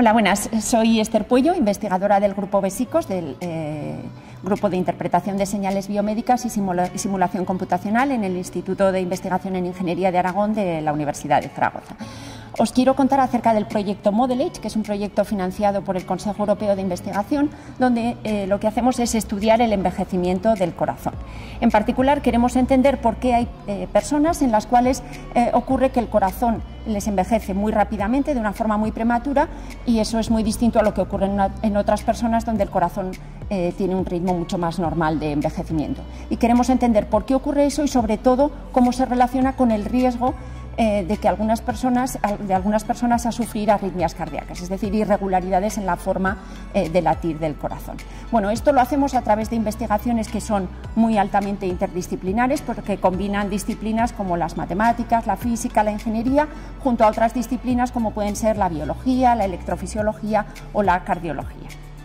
Hola, buenas. Soy Esther Puello, investigadora del Grupo BESICOS, del Grupo de Interpretación de Señales Biomédicas y Simulación Computacional en el Instituto de Investigación en Ingeniería de Aragón de la Universidad de Zaragoza. Os quiero contar acerca del proyecto ModelAge, que es un proyecto financiado por el Consejo Europeo de Investigación, donde lo que hacemos es estudiar el envejecimiento del corazón. En particular, queremos entender por qué hay personas en las cuales ocurre que el corazón les envejece muy rápidamente, de una forma muy prematura, y eso es muy distinto a lo que ocurre en otras personas donde el corazón tiene un ritmo mucho más normal de envejecimiento. Y queremos entender por qué ocurre eso y, sobre todo, cómo se relaciona con el riesgo de algunas personas a sufrir arritmias cardíacas, es decir, irregularidades en la forma de latir del corazón. Bueno, esto lo hacemos a través de investigaciones que son muy altamente interdisciplinares, porque combinan disciplinas como las matemáticas, la física, la ingeniería, junto a otras disciplinas como pueden ser la biología, la electrofisiología o la cardiología.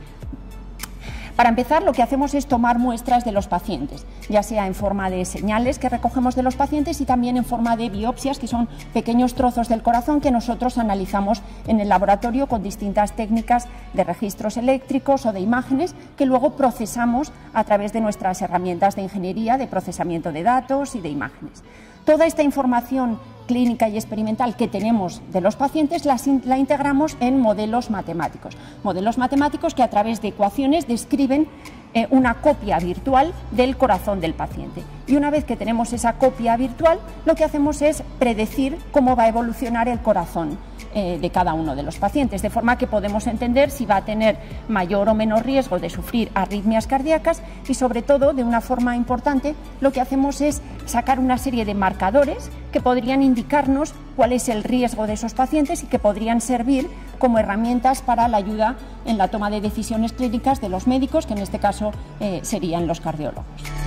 Para empezar, lo que hacemos es tomar muestras de los pacientes, ya sea en forma de señales que recogemos de los pacientes y también en forma de biopsias, que son pequeños trozos del corazón que nosotros analizamos en el laboratorio con distintas técnicas de registros eléctricos o de imágenes que luego procesamos a través de nuestras herramientas de ingeniería, de procesamiento de datos y de imágenes. Toda esta información clínica y experimental que tenemos de los pacientes la integramos en modelos matemáticos que a través de ecuaciones describen una copia virtual del corazón del paciente. Y una vez que tenemos esa copia virtual, lo que hacemos es predecir cómo va a evolucionar el corazón de cada uno de los pacientes, de forma que podemos entender si va a tener mayor o menor riesgo de sufrir arritmias cardíacas y, sobre todo, de una forma importante, lo que hacemos es sacar una serie de marcadores que podrían indicarnos cuál es el riesgo de esos pacientes y que podrían servir como herramientas para la ayuda en la toma de decisiones clínicas de los médicos, que en este caso serían los cardiólogos.